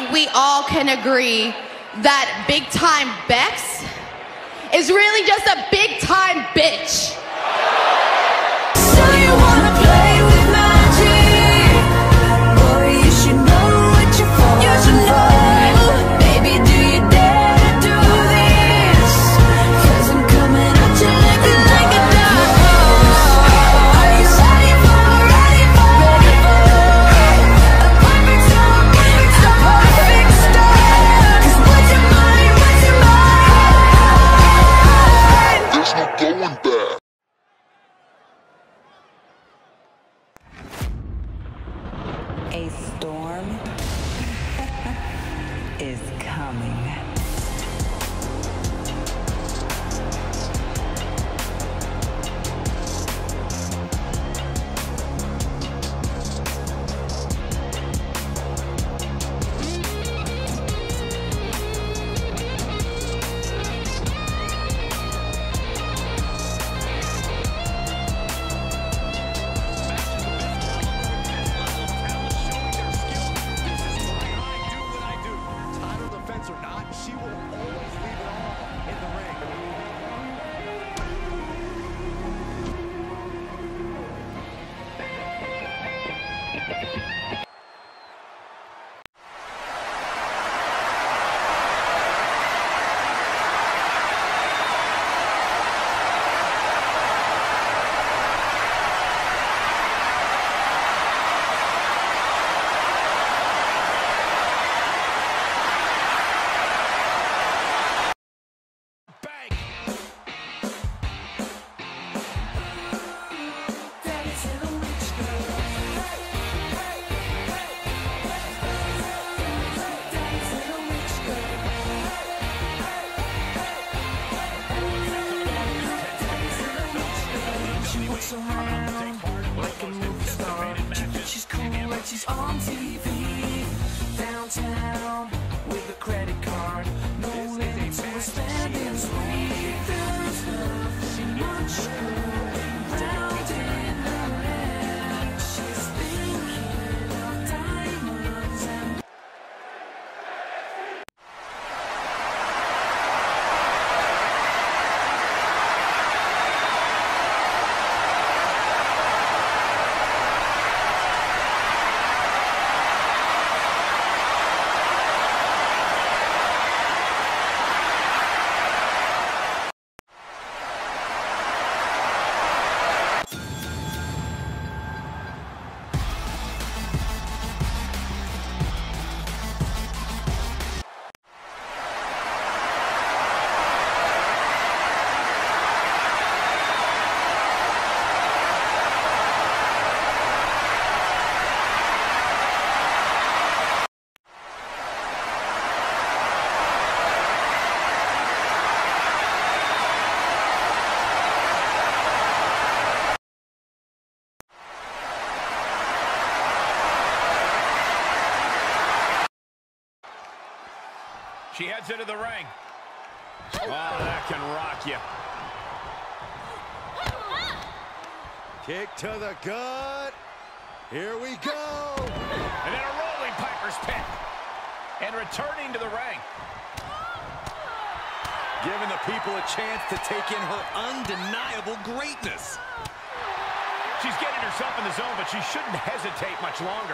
think we all can agree that big time Bex is really just a big time bitch. So you wanna play with magic? Boy, you should know what you're for. You should know. Baby, do you dare to do this? 'Cause I'm coming at you like a dog. Are you ready for a perfect storm? A perfect storm. 'Cause what's your mind? What's your mind? There's no going back. A storm is coming. Like a movie star, she's cool like she's on TV. Downtown with a credit card, no limit to her spending spree. There's nothing much good round in her head. She's thinking of diamonds and she heads into the ring. Oh, that can rock you. Kick to the gut. Here we go. And then a rolling Piper's pin. And returning to the ring. Giving the people a chance to take in her undeniable greatness. She's getting herself in the zone, but she shouldn't hesitate much longer.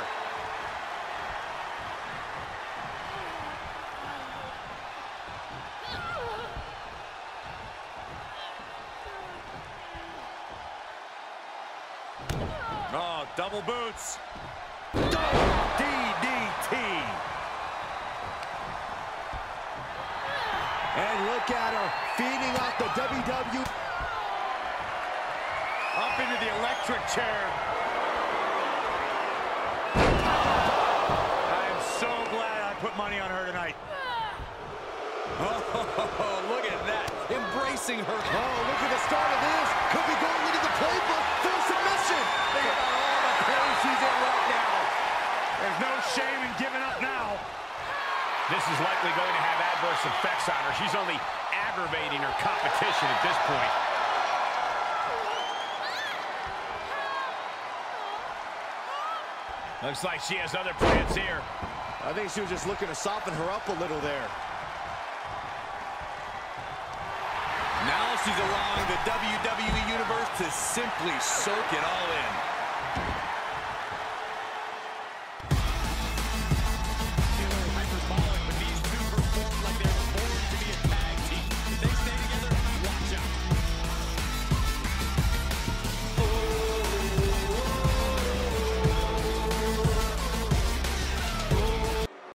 Oh, double boots. DDT. And look at her feeding off the WWE. Up into the electric chair. I am so glad I put money on her tonight. Oh, look at that. Embracing her. Oh, look at the start of this. Could be going into the playbook for submission. Think about all the pain she's in right now. There's no shame in giving up now. This is likely going to have adverse effects on her. She's only aggravating her competition at this point. Looks like she has other plans here. I think she was just looking to soften her up a little there. Now she's allowing the WWE Universe to simply soak it all in.